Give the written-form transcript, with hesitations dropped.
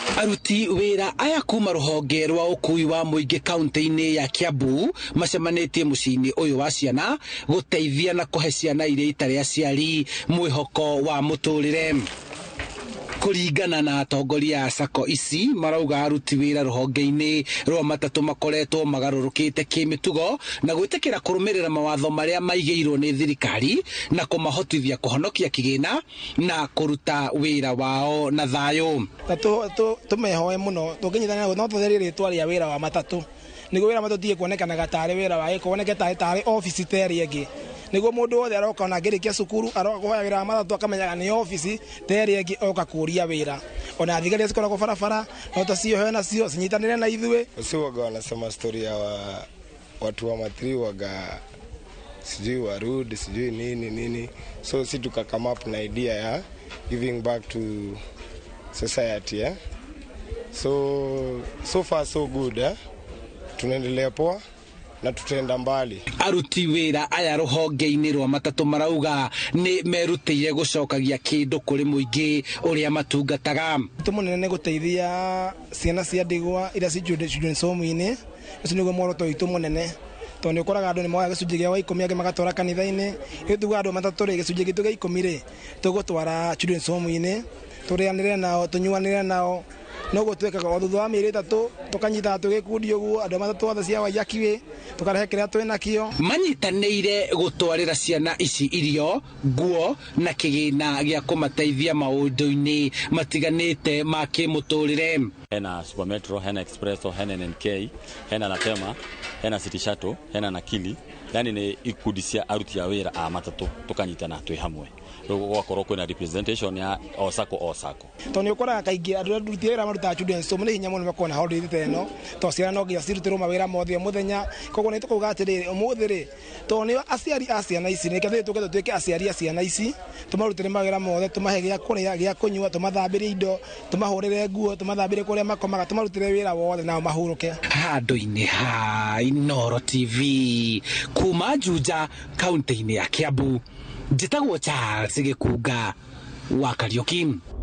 Aruti wira aya kuma ruhonge rwa ukui wa muingi kaunti-ini ya Kiambu macemanitie muciini uyu wa ciana guteithia na kuhe ciana iria itari aciari mwihoko wa muturire. Kuringana na atongoria a SACCO ici marauga aruti wira ruhonge-ini rwa matatu makoretwo magarurukite kimitugo na gwitikira kurumirira mawatho maria maigiirwo ni thirikari na kumahotithia kuhonokia kigina na kuruta wira wao na thayo. Tumehoe muno tukinyitana no tutherire ritwa ria wira wa matatu nigo wira matatu tie kuonekana gatari wira wa kuoneka tari office teri egi nigo mundu wothe aroka na ngirikia cukuru aroka kuhoya wira wa matatu akamenyaga ni office teri egi oka kuria wira ona thigari zikora barabara no tacio nacio cinyitanire na ithwe ucio waga wanasema story ya watu wa matri waga sijui warudi sijui nini so si tuka come up na idea ya giving back to society so far so good tunaendelea poa na tutenda mbali. Aruti wira aya ruhonge-ini rwa matatu marauga ni merutire gucokagia kindu kuri muingi uria matungataga. Tumunene guteithia ciana cia ndigwa ira ci children's home-ini ucio niguo mworoto witu munene tondu ukoraga andu ni moya gicunji gia 10 age magatwara kanitha-ini ithuga andu matatu ri gicunji gitu gia 10 ri tugutwara children's home-ini turianire nao tunyuanire nao no gutwekaga o thutha wa mieri 3 tukanyita tugikundi uguo andu matatu othe cia wayakiwe tukarehe kiria twinakio manyitanire gutwarira ciana ici irio nguo na kigina gia kumateithia maundu-ini matiganite ma kimuturire. Hena Super Metro, hena Expresso, hena NK, hena Natema, hena City Shuttle, hena Nakili. Yani ni ikundi cia aruti a wira a matatu tukanyitana twi hamwe gwakorwo kwina representation ya SACCO tondu ukoraga kaingi andu aruti a wira maruta children's home ni hinya muno makona holiday teno to ciana no nginya cirutirwo mawira mothe muthenya koguo ni tukuga atiri umuthi ri to ni aciari a ciana ici ni kethe tuke tuike aciari a ciana ici tumarutire mawira mothe tumahe gia kuria gia kunyua tumathambirie indo tumahurire nguo tumathambire kuria makomaga tumarutire wira wothe nao mahuruke. Handu-ini ha Inooro TV kuma Juja kaunti-ini ya Kiambu njitagwo Charles Gikunga wa Kariuki.